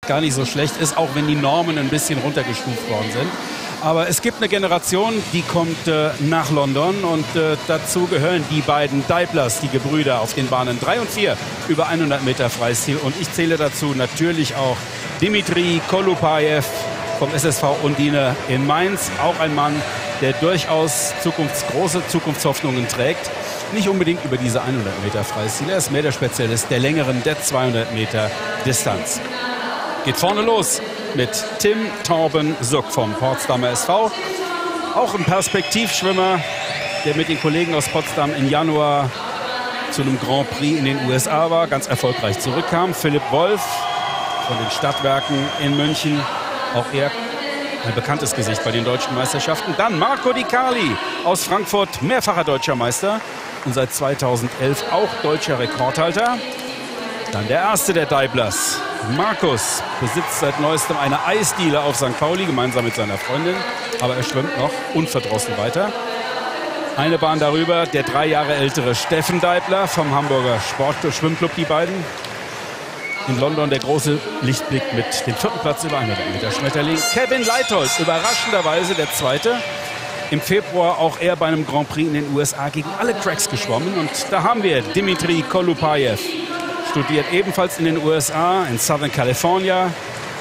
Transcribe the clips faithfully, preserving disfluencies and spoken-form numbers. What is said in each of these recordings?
gar nicht so schlecht ist, auch wenn die Normen ein bisschen runtergestuft worden sind. Aber es gibt eine Generation, die kommt äh, nach London und äh, dazu gehören die beiden Deiblers, die Gebrüder auf den Bahnen drei und vier über hundert Meter Freistil. Und ich zähle dazu natürlich auch Dimitri Kolupayev vom S S V Undine in Mainz. Auch ein Mann, der durchaus Zukunfts-, große Zukunftshoffnungen trägt. Nicht unbedingt über diese hundert Meter Freistil. Er ist mehr der Spezialist der längeren, der zweihundert Meter Distanz. Geht vorne los mit Tim Torben Suk vom Potsdamer S V. Auch ein Perspektivschwimmer, der mit den Kollegen aus Potsdam im Januar zu einem Grand Prix in den U S A war, ganz erfolgreich zurückkam. Philipp Wolf von den Stadtwerken in München, auch er ein bekanntes Gesicht bei den deutschen Meisterschaften. Dann Marco Di Carli aus Frankfurt, mehrfacher deutscher Meister und seit zweitausendelf auch deutscher Rekordhalter. Dann der erste der Deiblers, Markus, besitzt seit neuestem eine Eisdiele auf Sankt Pauli, gemeinsam mit seiner Freundin. Aber er schwimmt noch unverdrossen weiter. Eine Bahn darüber, der drei Jahre ältere Steffen Deibler vom Hamburger Sport-Schwimmclub, die beiden. In London der große Lichtblick mit dem vierten Platz über hundert Meter Schmetterling. Kevin Leithold, überraschenderweise der Zweite. Im Februar auch er bei einem Grand Prix in den U S A gegen alle Cracks geschwommen. Und da haben wir Dimitri Kolupayev. Studiert ebenfalls in den U S A, in Southern California.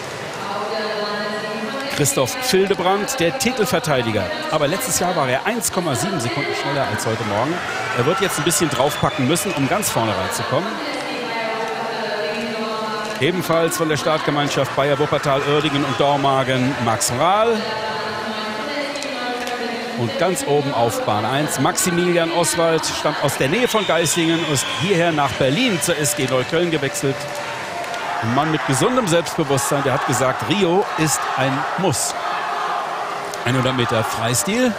Christoph Fildebrand, der Titelverteidiger. Aber letztes Jahr war er eins Komma sieben Sekunden schneller als heute Morgen. Er wird jetzt ein bisschen draufpacken müssen, um ganz vorne reinzukommen. Ebenfalls von der Startgemeinschaft Bayer Wuppertal, Uerdingen und Dormagen Max Rahl. Und ganz oben auf Bahn eins Maximilian Oswald, stammt aus der Nähe von Geislingen, ist hierher nach Berlin zur S G Neukölln gewechselt. Ein Mann mit gesundem Selbstbewusstsein, der hat gesagt, Rio ist ein Muss. hundert Meter Freistil.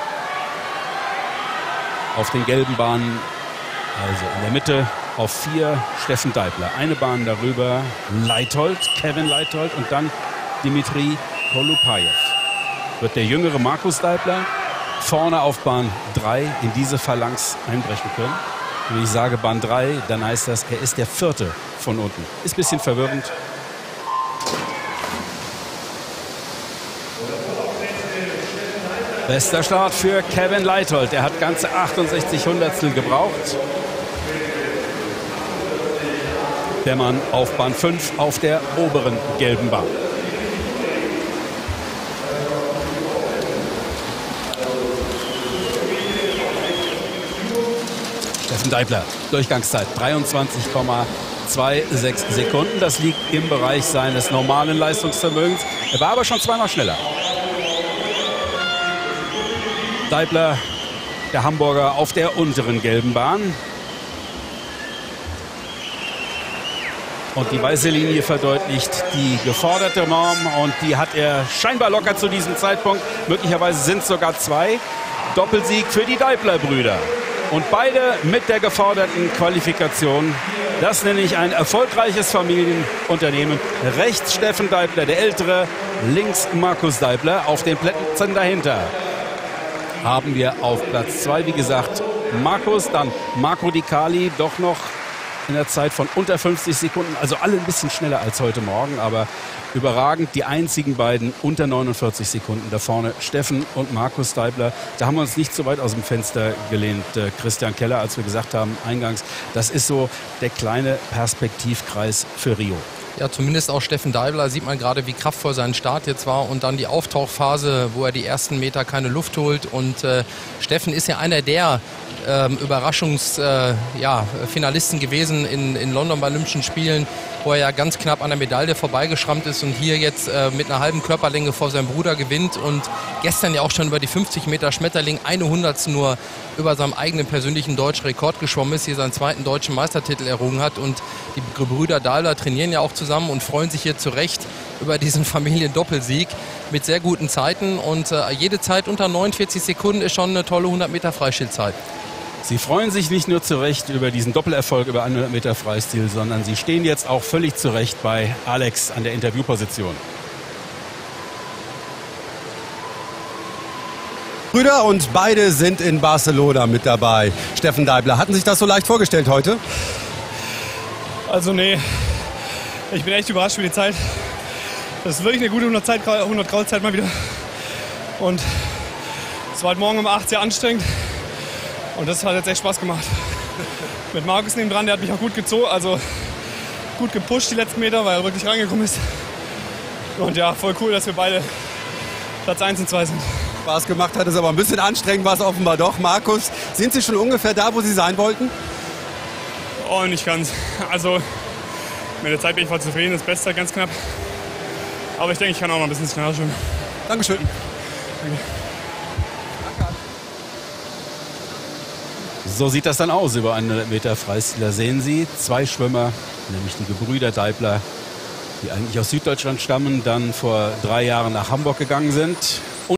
Auf den gelben Bahnen, also in der Mitte auf vier Steffen Deibler. Eine Bahn darüber Leithold, Kevin Leithold und dann Dimitri Kolupayev. Wird der jüngere Markus Deibler vorne auf Bahn drei in diese Phalanx einbrechen können? Und wenn ich sage Bahn drei, dann heißt das, er ist der Vierte von unten. Ist ein bisschen verwirrend. Bester Start für Kevin Leithold. Er hat ganze achtundsechzig Hundertstel gebraucht. Der Mann auf Bahn fünf auf der oberen gelben Bahn. Steffen Deibler, Durchgangszeit dreiundzwanzig Komma sechsundzwanzig Sekunden. Das liegt im Bereich seines normalen Leistungsvermögens. Er war aber schon zweimal schneller. Deibler, der Hamburger, auf der unteren gelben Bahn. Und die weiße Linie verdeutlicht die geforderte Norm. Und die hat er scheinbar locker zu diesem Zeitpunkt. Möglicherweise sind es sogar zwei. Doppelsieg für die Deibler-Brüder. Und beide mit der geforderten Qualifikation. Das nenne ich ein erfolgreiches Familienunternehmen. Rechts Steffen Deibler, der Ältere. Links Markus Deibler. Auf den Plätzen dahinter haben wir auf Platz zwei, wie gesagt, Markus. Dann Marco Di Carli, doch noch in der Zeit von unter fünfzig Sekunden. Also alle ein bisschen schneller als heute Morgen, aber überragend. Die einzigen beiden unter neunundvierzig Sekunden. Da vorne Steffen und Markus Deibler. Da haben wir uns nicht so weit aus dem Fenster gelehnt, äh, Christian Keller, als wir gesagt haben eingangs, das ist so der kleine Perspektivkreis für Rio. Ja, zumindest auch Steffen Deibler sieht man gerade, wie kraftvoll sein Start jetzt war und dann die Auftauchphase, wo er die ersten Meter keine Luft holt. Und äh, Steffen ist ja einer der ähm, Überraschungsfinalisten äh, ja, Finalisten gewesen in, in London bei Olympischen Spielen, wo er ja ganz knapp an der Medaille vorbeigeschrammt ist und hier jetzt äh, mit einer halben Körperlänge vor seinem Bruder gewinnt und gestern ja auch schon über die fünfzig Meter Schmetterling eine Hundertstel nur über seinem eigenen persönlichen deutschen Rekord geschwommen ist, hier seinen zweiten deutschen Meistertitel errungen hat. Und die Brüder Deibler trainieren ja auch zusammen und freuen sich hier zu Recht über diesen Familiendoppelsieg mit sehr guten Zeiten. Und äh, jede Zeit unter neunundvierzig Sekunden ist schon eine tolle hundert Meter Freistilzeit. Sie freuen sich nicht nur zu Recht über diesen Doppelerfolg über hundert Meter Freistil, sondern sie stehen jetzt auch völlig zu Recht bei Alex an der Interviewposition. Brüder und beide sind in Barcelona mit dabei. Steffen Deibler, hatten sich das so leicht vorgestellt heute? Also nee, ich bin echt überrascht, wie die Zeit Das ist wirklich eine gute hundert Grad Zeit mal wieder. Und es war heute Morgen um acht sehr anstrengend. Und das hat jetzt echt Spaß gemacht. Mit Markus neben dran, der hat mich auch gut gezogen, also gut gepusht die letzten Meter, weil er wirklich reingekommen ist. Und ja, voll cool, dass wir beide Platz eins und zwei sind. Spaß gemacht hat es, aber ein bisschen anstrengend war es offenbar doch. Markus, sind Sie schon ungefähr da, wo Sie sein wollten? Oh, nicht ganz. Also mit der Zeit bin ich voll zufrieden, das Beste ganz knapp. Aber ich denke, ich kann auch noch ein bisschen schneller schwimmen. Dankeschön. Danke. So sieht das dann aus über hundert Meter Freistil. Da sehen Sie zwei Schwimmer, nämlich die Gebrüder Deibler, die eigentlich aus Süddeutschland stammen, dann vor drei Jahren nach Hamburg gegangen sind.